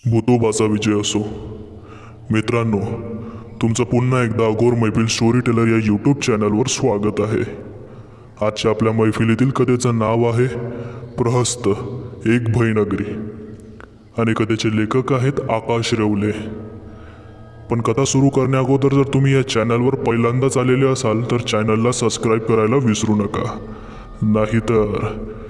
भूतोबाचा विजय असो. मित्रांनो, तुमचं पुन्हा एकदा अघोर मैफिल स्टोरी टेलर या यूट्यूब चॅनलवर स्वागत आहे. आजच्या आपल्या मैफिलीतील कथेचं नाव आहे प्रहस्त एक भयनगरी आणि कथेचे लेखक आहेत आकाश रेवले. पण कथा सुरू करण्या अगोदर जर तुम्ही या चॅनलवर पहिल्यांदाच आलेले असाल तर चॅनलला सबस्क्राईब करायला विसरू नका, नाहीतर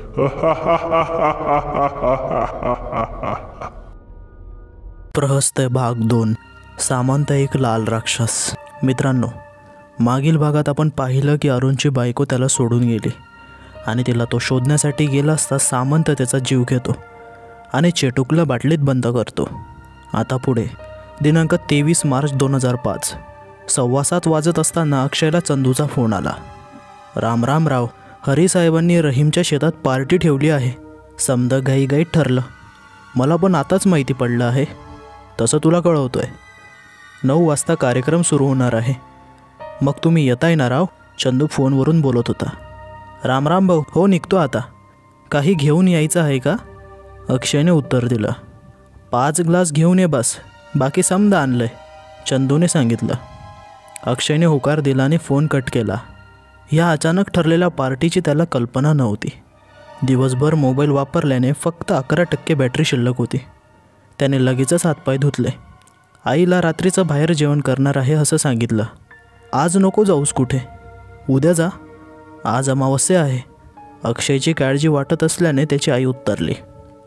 प्रहस्त भाग 2 सामंत एक लाल राक्षस. मित्रांनो, मागील भागात आपण पाहिलं की अरुणची बायको त्याला सोडून गेली आणि तिला तो शोधण्यासाठी गेला असता सामंत त्याचा जीव घेतो आणि चेटुकला बाटलीत बंद करतो. आता पुढे दिनांक 23 मार्च 2005 7:15 वाजत असताना अक्षयला चंदूचा फोन आला. राम राम राव, हरीसाहेबांनी रहीमच्या शेतात पार्टी ठेवली आहे. समद घाईघाईत ठरलं. मला पण आताच माहिती पडलं आहे, तसं तुला कळवतोय. 9 वाजता कार्यक्रम सुरू होणार आहे. मग तुम्ही येताय ना राव? चंदू फोनवरून बोलत होता. राम राम भाऊ, हो निघतो आता. काही घेऊन यायचं आहे का? अक्षयने उत्तर दिलं. 5 ग्लास घेऊन ये बस, बाकी समजा आणलंय, चंदूने सांगितलं. अक्षयने होकार दिला आणि फोन कट केला. या अचानक ठरलेल्या पार्टीची त्याला कल्पना नव्हती. दिवसभर मोबाईल वापरल्याने फक्त 11% बॅटरी शिल्लक होती. त्याने लगेचच हातपाय धुतले. आईला रात्रीचं बाहेर जेवण करणार आहे असं सांगितलं. आज नको जाऊस कुठे, उद्या जा, आज अमावस्या आहे. अक्षयची काळजी वाटत असल्याने त्याची आई उत्तरली.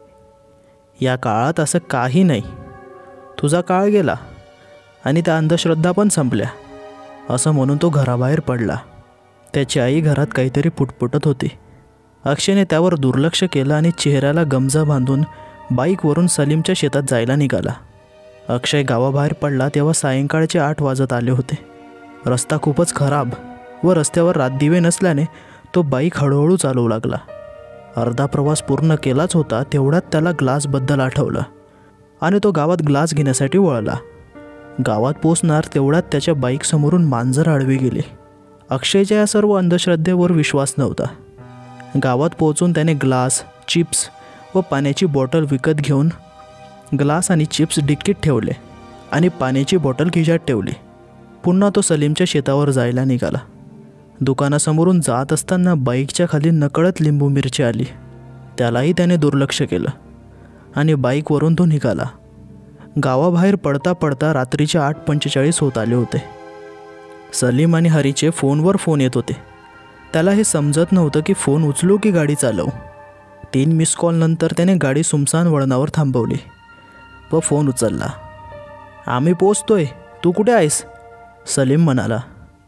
या काळात असं काही नाही, तुझा काळ गेला आणि त्या अंधश्रद्धा पण संपल्या, असं म्हणून तो घराबाहेर पडला. त्याची आई घरात काहीतरी पुटपुटत होती. अक्षयने त्यावर दुर्लक्ष केलं आणि चेहऱ्याला गमजा बांधून बाईकवरून सलीमच्या शेतात जायला निघाला. अक्षय गावाबाहेर पडला तेव्हा सायंकाळचे 8 वाजत आले होते. रस्ता खूपच खराब व रस्त्यावर रातदिवे नसल्याने तो बाईक हळूहळू चालवू लागला. अर्धा प्रवास पूर्ण केलाच होता तेवढ्यात त्याला ग्लासबद्दल आठवलं आणि तो गावात ग्लास घेण्यासाठी वळला. गावात पोचणार तेवढ्यात त्याच्या बाईकसमोरून मांजर आडवी गेली. अक्षयच्या या सर्व अंधश्रद्धेवर विश्वास नव्हता. गावात पोहोचून त्याने ग्लास, चिप्स व पाण्याची बॉटल विकत घेऊन ग्लास आणि चिप्स डिक्कीत ठेवले आणि पाण्याची बॉटल खिशात ठेवली. पुन्हा तो सलीमच्या शेतावर जायला निघाला. दुकानासमोरून जात असताना बाईकच्या खाली नकळत लिंबू मिरची आली. त्यालाही त्याने दुर्लक्ष केलं आणि बाईकवरून तो निघाला. गावाबाहेर पडता पडता रात्रीचे 8:45 होत आले होते. सलीम आणि हरीचे फोनवर फोन येत होते. त्याला हे समजत नव्हतं की फोन उचलू की गाडी चालवू. 3 मिस कॉल नंतर त्याने गाडी सुमसान वळणावर थांबवली व फोन उचलला. आम्ही पोचतोय, तू कुठे आहेस? सलीम म्हणाला.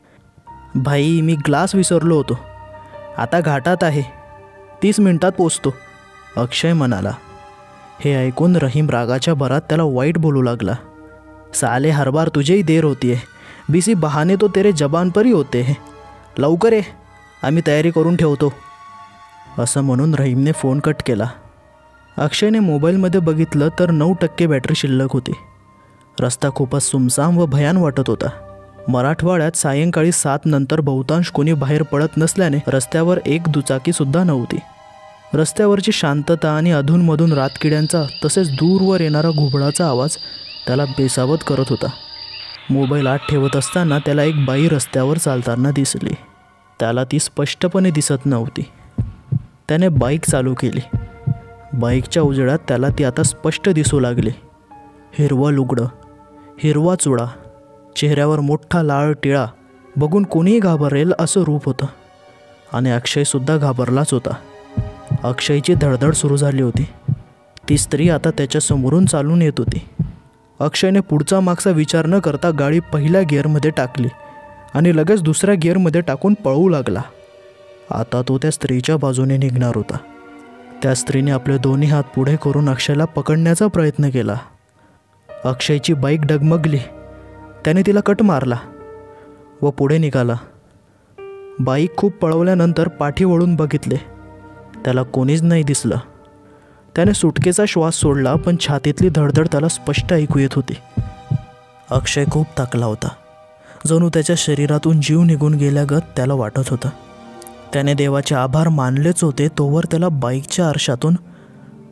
भाई, मी ग्लास विसरलो होतो, आता घाटात आहे, 30 मिनिटात पोचतो, अक्षय म्हणाला. हे ऐकून रहीम रागाच्या भरात त्याला वाईट बोलू लागला. साले हर बार तुझे ही देर होती है, बिसी बहाने तो तेरे जबान पर ही होते हैं, लवकर ये, आम्ही तयारी करून ठेवतो, असं म्हणून रहीमने फोन कट केला. अक्षयने मोबाईलमध्ये बघितलं तर 9% बॅटरी शिल्लक होती. रस्ता खूपच सुमसाम व भयान वाटत होता. मराठवाड्यात सायंकाळी 7 नंतर बहुतांश कोणी बाहेर पडत नसल्याने रस्त्यावर एक दुचाकीसुद्धा नव्हती. रस्त्यावरची शांतता आणि अधूनमधून रातकिड्यांचा तसेच दूरवर येणारा घुबडाचा आवाज त्याला बेसावत करत होता. मोबाईल आत ठेवत असताना त्याला एक बाई रस्त्यावर चालताना दिसली. त्याला ती स्पष्टपणे दिसत नव्हती. त्याने बाईक चालू केली. बाईकच्या उजेडात त्याला ती आता स्पष्ट दिसू लागली. हिरवं लुगडं, हिरवा चुडा, चेहऱ्यावर मोठा लाल टिळा, बघून कोणीही घाबरेल असं रूप होतं आणि अक्षयसुद्धा घाबरलाच होता. अक्षयची धडधड सुरू झाली होती. ती स्त्री आता त्याच्यासमोरून चालून येत होती. अक्षयने पुढचा मागचा विचार न करता गाडी पहिल्या गिअरमध्ये टाकली आणि लगेच दुसऱ्या गिअरमध्ये टाकून पळवू लागला. आता तो त्या स्त्रीच्या बाजूने निघणार होता. त्या स्त्रीने आपले दोन्ही हात पुढे करून अक्षयला पकडण्याचा प्रयत्न केला. अक्षयची बाईक डगमगली. त्याने तिला कट मारला व पुढे निघाला. बाईक खूप पळवल्यानंतर पाठी वळून बघितले. त्याला कोणीच नाही दिसलं. त्याने सुटकेचा श्वास सोडला, पण छातीतली धडधड त्याला स्पष्ट ऐकू येत होती. अक्षय खूप थकला होता. जणू त्याच्या शरीरातून जीव निघून गेल्यागत त्याला वाटत होतं. त्याने देवाचे आभार मानलेच होते तोवर त्याला बाईकच्या आरशातून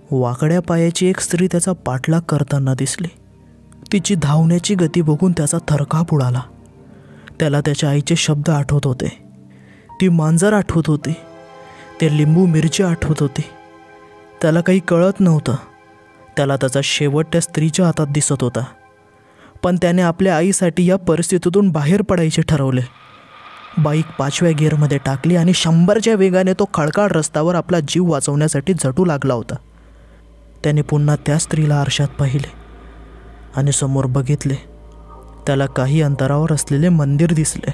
वाकड्या पायाची एक स्त्री त्याचा पाठलाग करताना दिसली. तिची धावण्याची गती बघून त्याचा थरकाप उडाला. त्याला त्याच्या आईचे शब्द आठवत होते, ती मांजर आठवत होती, ते लिंबू मिरची आठवत होती. त्याला काही कळत नव्हतं. त्याला त्याचा शेवट त्या स्त्रीच्या हातात दिसत होता. पण त्याने आपल्या आईसाठी या परिस्थितीतून बाहेर पडायचे ठरवले. बाईक 5व्या गिअरमध्ये टाकली आणि 100च्या वेगाने तो खडकाळ रस्त्यावर आपला जीव वाचवण्यासाठी झटू लागला होता. त्याने पुन्हा त्या स्त्रीला आरशात पाहिले आणि समोर बघितले. त्याला काही अंतरावर असलेले मंदिर दिसले.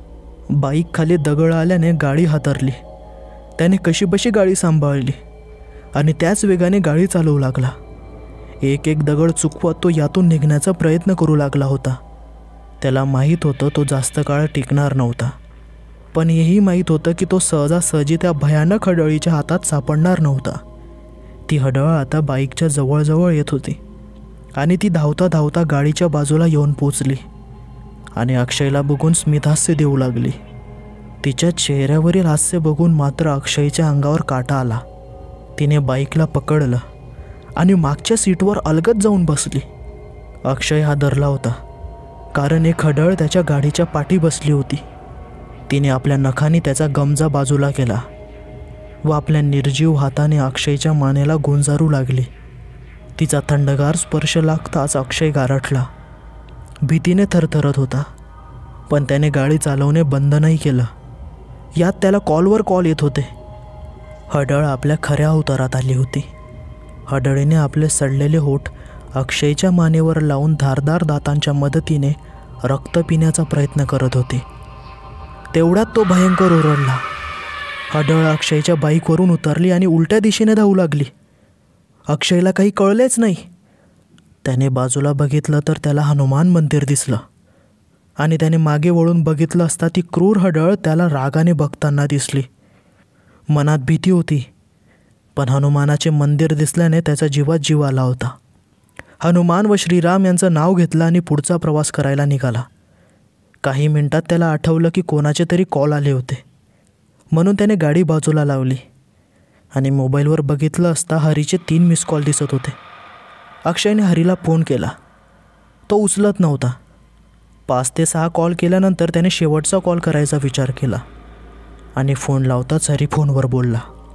बाईक खाली दगड आल्याने गाडी हादरली. त्याने कशीबशी गाडी सांभाळली आणि त्याच वेगाने गाडी चालवू लागला. एक एक दगड चुकवत तो यातून निघण्याचा प्रयत्न करू लागला होता. त्याला माहीत होतं तो जास्त काळ टिकणार नव्हता, पण हेही माहीत होतं की तो सहजासहजी त्या भयानक हडळीच्या हातात सापडणार नव्हता. ती हडळ आता बाईकच्या जवळजवळ येत होती आणि ती धावता धावता गाडीच्या बाजूला येऊन पोचली आणि अक्षयला बघून स्मितहास्य देऊ लागली. तिच्या चेहऱ्यावरील हास्य बघून मात्र अक्षयच्या अंगावर काटा आला. तिने बाईकला पकडलं आणि मागच्या सीटवर अलगद जाऊन बसली. अक्षय हादरला होता, कारण एक हडळ त्याच्या गाडीच्या पाठी बसली होती. तिने आपल्या नखाने त्याचा गमजा बाजूला केला व आपल्या निर्जीव हाताने अक्षयच्या मानेला गोंजारू लागली. तिचा थंडगार स्पर्श लागताच अक्षय गारठला. भीतीने थरथरत होता, पण त्याने गाडी चालवणे बंद नाही केलं. यात त्याला कॉलवर कॉल येत होते. हडळ आपल्या खऱ्या अवतारात आली होती. हडळीने आपले सडलेले होठ अक्षयच्या मानेवर लावून धारदार दातांच्या मदतीने रक्त पिण्याचा प्रयत्न करत होती. तेवढ्यात तो भयंकर ओरडला. हडळ अक्षयच्या बाईकवरून उतरली आणि उलट्या दिशेने धावू लागली. अक्षयला काही कळलेच नाही. त्याने बाजूला बघितलं तर त्याला हनुमान मंदिर दिसलं आणि त्याने मागे वळून बघितलं असता ती क्रूर हडळ त्याला रागाने बघताना दिसली. मनात भीती होती, पण हनुमानाचे मंदिर दिसल्याने त्याचा जीवात जीव आला होता. हनुमान व श्रीराम यांचं नाव घेतलं आणि पुढचा प्रवास करायला निघाला. काही मिनिटात त्याला आठवलं की कोणाचे तरी कॉल आले होते, म्हणून त्याने गाडी बाजूला लावली आणि मोबाईलवर बघितलं असता हरीचे 3 मिस कॉल दिसत होते. अक्षयने हरीला फोन केला. तो उचलत नव्हता. 5 ते 6 कॉल केल्यानंतर त्याने शेवटचा कॉल करायचा विचार केला आणि फोन लावताच हरी फोनवर बोलला.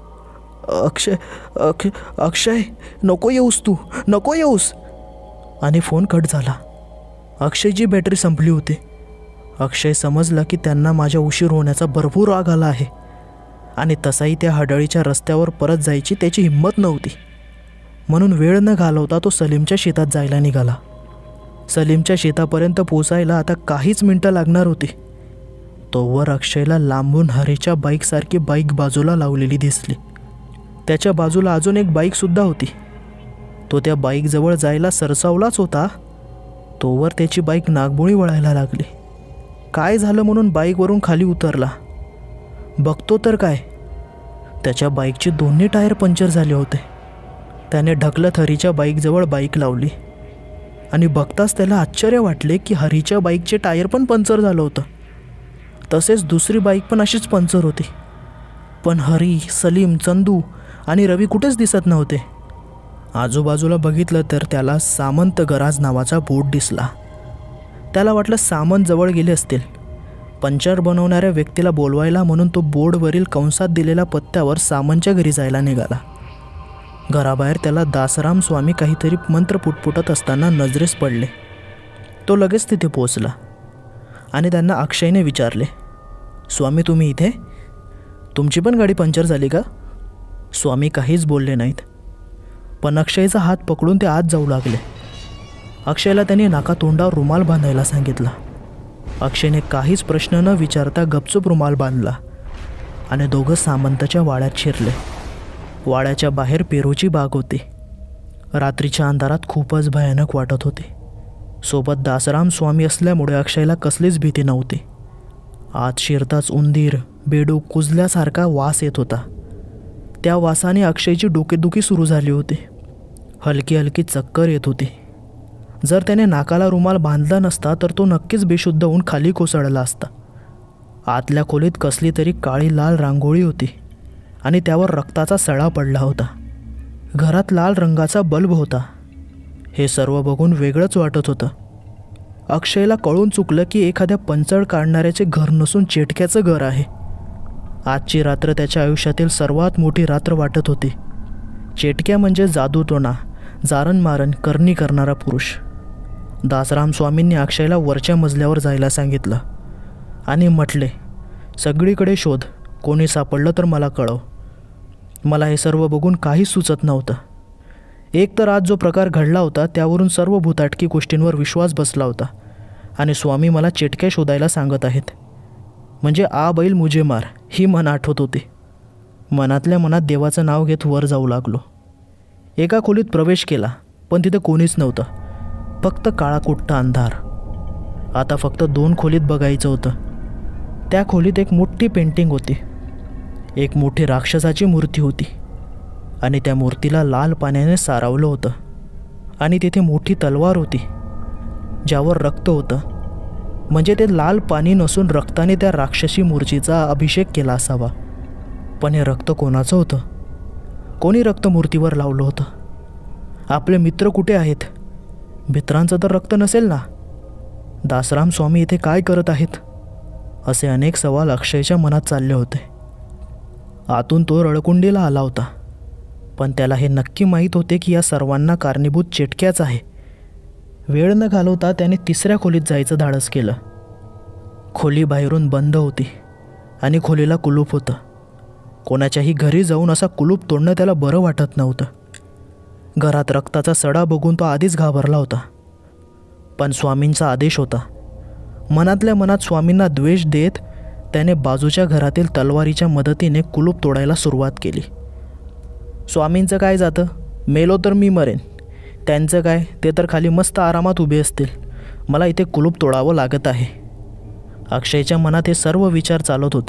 अक्षय नको येऊस, तू नको येऊस. आणि फोन कट झाला. अक्षयची बॅटरी संपली होती. अक्षय समजला की त्यांना माझ्या उशीर होण्याचा भरपूर राग आला आहे आणि तसाही त्या हडळीच्या रस्त्यावर परत जायची त्याची हिंमत नव्हती. म्हणून वेळ न घालवता तो सलीमच्या शेतात जायला निघाला. सलीमच्या शेतापर्यंत पोचायला आता काहीच मिनटं लागणार होती. तोवर अक्षयला लांबून हरीच्या बाईकसारखी बाईक बाजूला लावलेली दिसली. त्याच्या बाजूला अजून एक बाईकसुद्धा होती. तो त्या बाईकजवळ जायला सरसावलाच होता, तोवर त्याची बाईक नागबोळी वळायला लागली. काय झालं म्हणून बाईकवरून खाली उतरला. बघतो तर काय, त्याच्या बाईकचे दोन्ही टायर पंक्चर झाले होते. त्याने ढकलत हरीच्या बाईकजवळ बाईक लावली आणि बघताच त्याला आश्चर्य वाटले की हरीच्या बाईकचे टायर पण पंक्चर झालं होतं. तसेच दुसरी बाईक पण अशीच पंक्चर होती. पण हरी, सलीम, चंदू आणि रवी कुठेच दिसत नव्हते. आजूबाजूला बघितलं तर त्याला सामंत गराज नावाचा बोर्ड दिसला. त्याला वाटलं सामंत जवळ गेले असतील. पंक्चर बनवणाऱ्या व्यक्तीला बोलवायला म्हणून तो बोर्डवरील कंसात दिलेल्या पत्त्यावर सामंतच्या घरी जायला निघाला. घराबाहेर त्याला दासराम स्वामी काहीतरी मंत्र पुटपुटत असताना नजरेस पडले. तो लगेच तिथे पोचला आणि त्यांना अक्षयने विचारले, स्वामी तुम्ही इथे? तुमची पण गाडी पंक्चर झाली का? स्वामी काहीच बोलले नाहीत, पण अक्षयचा हात पकडून ते आत जाऊ लागले. अक्षयला त्यांनी नाकातोंडावर रुमाल बांधायला सांगितला. अक्षयने काहीच प्रश्न न विचारता गपचूप रुमाल बांधला आणि दोघं सामंतच्या वाड्यात शिरले. वाड्याच्या बाहेर पेरूची बाग होती. रात्रीच्या अंधारात खूपच भयानक वाटत होते. सोबत दासराम स्वामी असल्यामुळे अक्षयला कसलीच भीती नव्हती. आत शिरताच उंदीर, बेडूक कुजल्यासारखा वास येत होता. त्या वासाने अक्षयची डोकेदुखी सुरू झाली होती. हलकी हलकी चक्कर येत होती. जर त्याने नाकाला रुमाल बांधला नसता तर तो नक्कीच बेशुद्ध होऊन खाली कोसळला असता. आतल्या खोलीत कसली तरी काळी लाल रांगोळी होती आणि त्यावर रक्ताचा सळा पडला होता. घरात लाल रंगाचा बल्ब होता. हे सर्व बघून वेगळंच वाटत होतं. अक्षयला कळून चुकलं की एखाद्या पंचड काढणाऱ्याचे घर नसून चेटक्याचं घर आहे. आजची रात्र त्याच्या आयुष्यातील सर्वात मोठी रात्र वाटत होती. चेटक्या म्हणजे जादूटोणा, जारण मारण करणी करणारा पुरुष. दासराम स्वामींनी अक्षयला वरच्या मजल्यावर जायला सांगितलं आणि म्हटले, सगळीकडे शोध, कोणी सापडलं तर मला कळव. मला हे सर्व बघून काहीच सुचत नव्हतं. एक तर आज जो प्रकार घडला होता त्यावरून सर्व भूताटकी गोष्टींवर विश्वास बसला होता आणि स्वामी मला चेटक्या शोधायला सांगत आहेत. म्हणजे आ बैल मुझे मार ही म्हण आठवत होती. मनातल्या मनात देवाचं नाव घेत वर जाऊ लागलो. एका खोलीत प्रवेश केला, पण तिथे कोणीच नव्हतं. फक्त काळाकुट्ट अंधार. आता फक्त 2 खोलीत बघायचं होतं. त्या खोलीत एक मोठी पेंटिंग होती. एक मोठी राक्षसाची मूर्ती होती आणि त्या मूर्तीला लाल पाण्याने सारवलं होतं आणि तिथे मोठी तलवार होती ज्यावर रक्त होतं. म्हणजे ते लाल पाणी नसून रक्ताने त्या राक्षसी मूर्तीचा अभिषेक केला असावा. पण हे रक्त कोणाचं होतं? कोणी रक्त मूर्तीवर लावलं होतं? आपले मित्र कुठे आहेत? मित्रांचं तर रक्त नसेल ना? दासराम स्वामी इथे काय करत आहेत? असे अनेक सवाल अक्षयच्या मनात चालले होते. आतून तो रडकुंडीला आला होता, पण त्याला हे नक्की माहीत होते की या सर्वांना कारणीभूत चेटक्याच आहे. वेळ न घालवता त्याने 3ऱ्या खोलीत जायचं धाडस केलं. खोली बाहेरून बंद होती आणि खोलीला कुलूप होतं. कोणाच्याही घरी जाऊन असा कुलूप तोडणं त्याला बरं वाटत नव्हतं. घरात रक्ताचा सडा बघून तो आधीच घाबरला होता. पण स्वामींचा आदेश होता. मनातल्या मनात स्वामींना द्वेष देत त्याने बाजूच्या घरातील तलवारीच्या मदतीने कुलूप तोडायला सुरुवात केली. स्वामींचं काय जातं, मेलो तर मी मरेन. त्यांचं काय, ते तर खाली मस्त आरामात उभे असतील. मला इथे कुलूप तोडावं लागत आहे. अक्षयच्या मनात हे सर्व विचार चालत होते.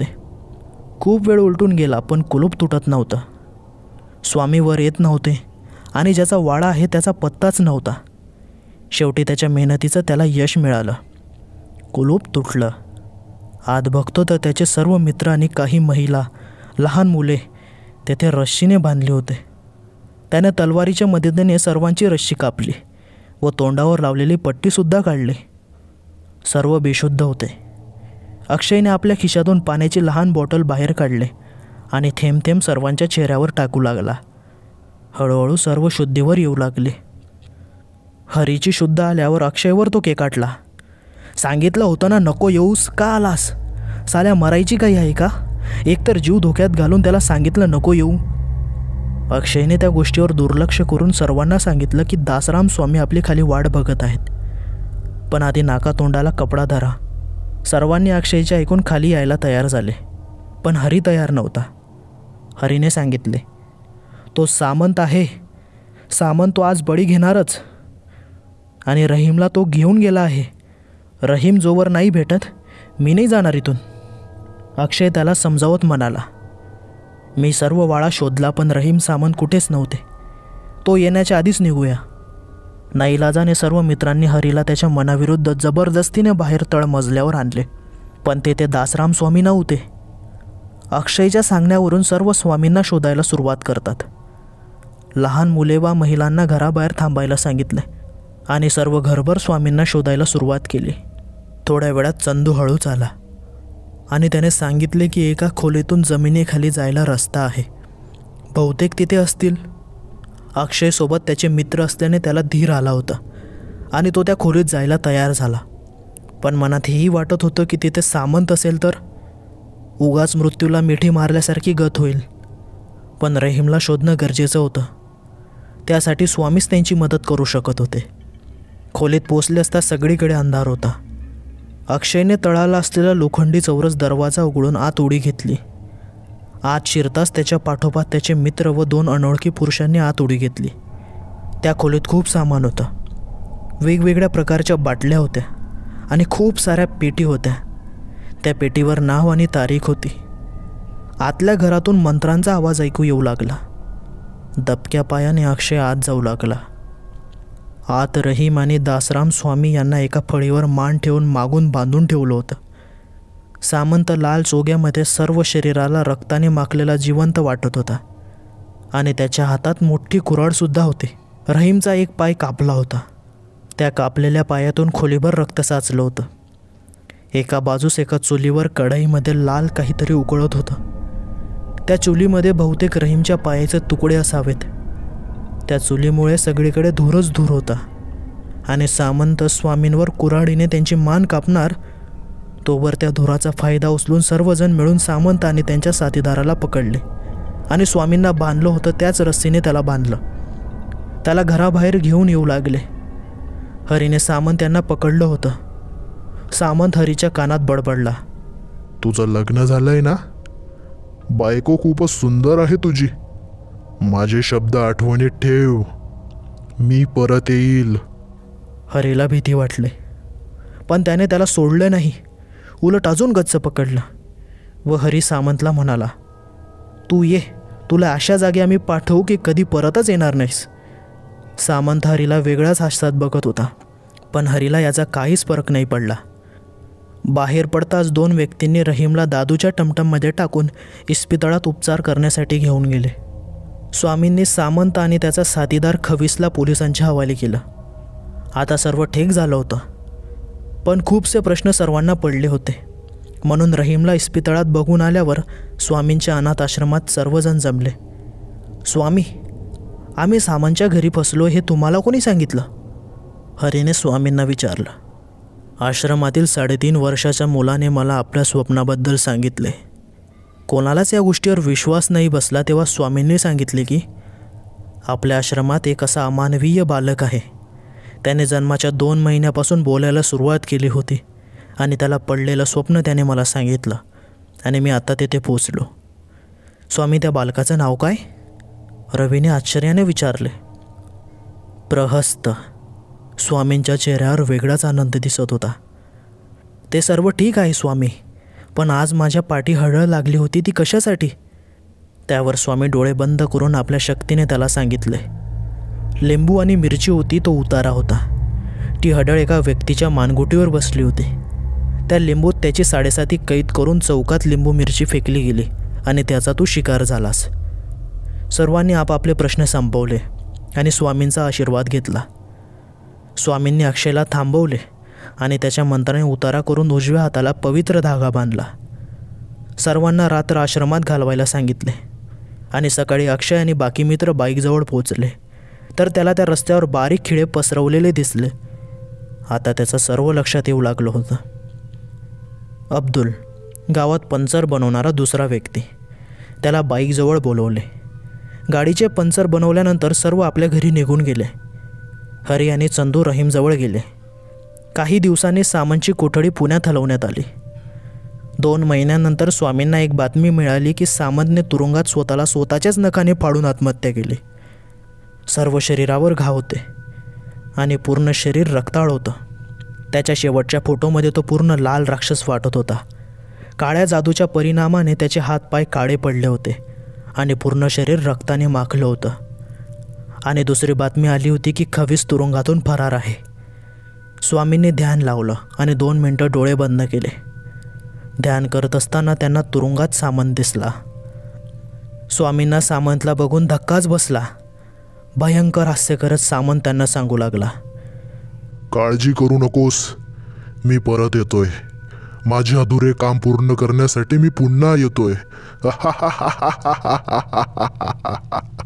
खूप वेळ उलटून गेला, पण कुलूप तुटत नव्हतं. स्वामी वर येत नव्हते आणि ज्याचा वाडा आहे त्याचा पत्ताच नव्हता. शेवटी त्याच्या मेहनतीचं त्याला यश मिळालं. कुलूप तुटलं. आत बघतो तर त्याचे सर्व मित्र आणि काही महिला, लहान मुले तेथे रश्शीने बांधले होते. त्याने तलवारीच्या मदतीने सर्वांची रश्शी कापली व तोंडावर लावलेली पट्टीसुद्धा काढली. सर्व बेशुद्ध होते. अक्षयने आपल्या खिशातून पाण्याची लहान बॉटल बाहेर काढले आणि थेंब थेंब सर्वांच्या चेहऱ्यावर टाकू लागला. हळूहळू सर्व शुद्धीवर येऊ लागले. हरीची शुद्ध आल्यावर अक्षयवर तो केकाटला. सांगितलं होतं ना नको येऊस, का आलास? साल्या मरायची काही आहे का? एकतर जीव धोक्यात घालून त्याला सांगितलं नको येऊ. अक्षयने त्या गोष्टीवर दुर्लक्ष करून सर्वांना सांगितलं की दासराम स्वामी आपली खाली वाट बघत आहेत. पण आधी नाकातोंडाला कपडा धरा. सर्वांनी अक्षयचे ऐकून खाली यायला तयार झाले, पण हरी तयार नव्हता. हरीने सांगितले, तो सामंत आहे. सामंत तो आज बळी घेणारच आणि रहीमला तो घेऊन गेला आहे. रहीम जोवर नाही भेटत मी नाही जाणार इथून. अक्षय त्याला समजावत म्हणाला, मी सर्व वाडा शोधला पण रहीम सामंत कुठेच नव्हते. तो येण्याच्या आधीच निघूया. नाईलाजाने सर्व मित्रांनी हरीला त्याच्या मनाविरुद्ध जबरदस्तीने बाहेर तळमजल्यावर आणले, पण तेथे दासराम स्वामी नव्हते. अक्षयच्या सांगण्यावरून सर्व स्वामींना शोधायला सुरुवात करतात. लहान मुले वा महिलांना घराबाहेर थांबायला सांगितले आणि सर्व घरभर स्वामींना शोधायला सुरुवात केली. थोड्या वेळात चंदू हळूच आला आणि त्याने सांगितले की एका खोलीतून जमिनीखाली जायला रस्ता आहे. बहुतेक तिथे असतील. अक्षयसोबत त्याचे मित्र असल्याने त्याला धीर आला होता आणि तो त्या खोलीत जायला तयार झाला. पण मनात हेही वाटत होतं की तिथे सामंत असेल तर उगाच मृत्यूला मिठी मारल्यासारखी गत होईल. पण रहीमला शोधणं गरजेचं होतं. त्यासाठी स्वामीच त्यांची मदत करू शकत होते. खोलीत पोचले असता सगळीकडे अंधार होता. अक्षयने तळाला असलेला लोखंडी चौरस दरवाजा उघडून आत उडी घेतली. आत शिरताच त्याच्या पाठोपाठ त्याचे मित्र व 2 अनोळखी पुरुषांनी आत उडी घेतली. त्या खोलीत खूप सामान होतं. वेगवेगळ्या प्रकारच्या बाटल्या होत्या आणि खूप साऱ्या पेटी होत्या. त्या पेटीवर नाव आणि तारीख होती. आतल्या घरातून मंत्रांचा आवाज ऐकू येऊ लागला. दबक्या पायाने अक्षय आत जाऊ लागला. आत रहीम आणि दासराम स्वामी यांना एका फळीवर मान ठेवून मागून बांधून ठेवलं होतं. सामंत लाल चोग्यामध्ये सर्व शरीराला रक्ताने माखलेला जिवंत वाटत होता. आणि त्याच्या हातात मोठी कुऱ्हाडसुद्धा होती. रहीमचा एक पाय कापला होता. त्या कापलेल्या पायातून खोलीभर रक्त साचलं होतं. एका बाजूस एका चुलीवर कढईमध्ये लाल काहीतरी उकळत होतं. त्या चुलीमध्ये बहुतेक रहीमच्या पायाचे तुकडे असावेत. त्या चुलीमुळे सगळीकडे धूरच धूर होता आणि सामंत स्वामींवर कुऱ्हाडीने त्यांची मान कापणार तोवर त्या धुराचा फायदा उचलून सर्वजण मिळून सामंत आणि त्यांच्या साथीदाराला पकडले आणि स्वामींना बांधलं होतं त्याच रस्सीने त्याला बांधलं. त्याला घराबाहेर घेऊन येऊ लागले. हरीने सामंत यांना पकडलं होतं. सामंत हरीच्या कानात बडबडला, तुझं लग्न झालंय ना? बायको खूपच सुंदर आहे तुझी. माझे शब्द आठवणीत ठेव. मी परत येईल. हरीला भीती वाटली, पण त्याने त्याला सोडलं नाही. उलट अजून गच्च पकडलं व हरी सामंतला म्हणाला, तू ये, तुला अशा जागी आम्ही पाठवू की कधी परतच येणार नाहीस. सामंत हरीला वेगळाच हास्यात बघत होता, पण हरीला याचा काहीच फरक नाही पडला. बाहेर पडताच 2 व्यक्तींनी रहीमला दादूच्या टमटममध्ये टाकून इस्पितळात उपचार करण्यासाठी घेऊन गेले. स्वामींनी सामंत आणि त्याचा साथीदार खवीसला पोलिसांच्या हवाली केलं. आता सर्व ठीक झालं होतं, पण खूपसे प्रश्न सर्वांना पडले होते. म्हणून रहीमला इस्पितळात बघून आल्यावर स्वामींच्या अनाथ आश्रमात सर्वजण जमले. स्वामी, आम्ही सामंतच्या घरी फसलो हे तुम्हाला कोणी सांगितलं? हरीने स्वामींना विचारलं. आश्रमातील 3.5 वर्षाच्या मुलाने मला आपल्या स्वप्नाबद्दल सांगितले. कोणालाच या गोष्टीवर विश्वास नाही बसला तेव्हा स्वामींनी सांगितले की आपल्या आश्रमात एक असा अमानवीय बालक आहे. त्याने जन्माच्या 2 महिन्यापासून बोलायला सुरुवात केली होती आणि त्याला पडलेलं स्वप्न त्याने मला सांगितलं आणि मी आता तेथे पोचलो. स्वामी, त्या बालकाचं नाव काय? रवीने आश्चर्याने विचारले. प्रहस्त. स्वामींच्या चेहऱ्यावर वेगळाच आनंद दिसत होता. ते सर्व ठीक आहे स्वामी, पण आज माझ्या पाठी हळहळ लागली होती, ती कशासाठी? त्यावर स्वामी डोळे बंद करून आपल्या शक्तीने त्याला सांगितले. लिंबू आणि मिरची होती, तो उतारा होता. ती हडळ एका व्यक्तीच्या मानगुटीवर बसली होती. त्या लिंबूत त्याची 7.5 कैद करून चौकात लिंबू मिरची फेकली गेली आणि त्याचा तू शिकार झालास. सर्वांनी आपापले प्रश्न संपवले आणि स्वामींचा आशीर्वाद घेतला. स्वामींनी अक्षयला थांबवले आणि त्याच्या मंत्राने उतारा करून उजव्या हाताला पवित्र धागा बांधला. सर्वांना रात्र आश्रमात घालवायला सांगितले आणि सकाळी अक्षय आणि बाकी मित्र बाईकजवळ पोचले तर त्याला त्या रस्त्यावर बारीक खिळे पसरवलेले दिसले. आता त्याचं सर्व लक्षात येऊ लागलं होतं. अब्दुल, गावात पंचर बनवणारा दुसरा व्यक्ती, त्याला बाईकजवळ बोलवले. गाडीचे पंचर बनवल्यानंतर सर्व आपल्या घरी निघून गेले. हरी आणि चंदू रहीमजवळ गेले. काही दिवसांनी सामंतची कोठडी पुण्यात हलवण्यात आली. 2 महिन्यानंतर स्वामींना एक बातमी मिळाली की सामंतने तुरुंगात स्वतःला स्वतःच्याच नखाने फाडून आत्महत्या केली. सर्व शरीरावर घाव होते आणि पूर्ण शरीर रक्ताळ होतं. त्याच्या शेवटच्या फोटोमध्ये तो पूर्ण लाल राक्षस वाटत होता. काळ्या जादूच्या परिणामाने त्याचे हातपाय काळे पडले होते आणि पूर्ण शरीर रक्ताने माखलं होतं. आणि दुसरी बातमी आली होती की खवीस तुरुंगातून फरार आहे. स्वामींनी ध्यान लावलं आणि 2 मिनिटं डोळे बंद केले. ध्यान करत असताना त्यांना तुरुंगात सामंत दिसला. स्वामींना सामंतला बघून धक्काच बसला. भयंकर हास्य करत सामंत त्यांना सांगू लागला, काळजी करू नकोस, मी परत येतोय. माझे अधुरे काम पूर्ण करण्यासाठी मी पुन्हा येतोय.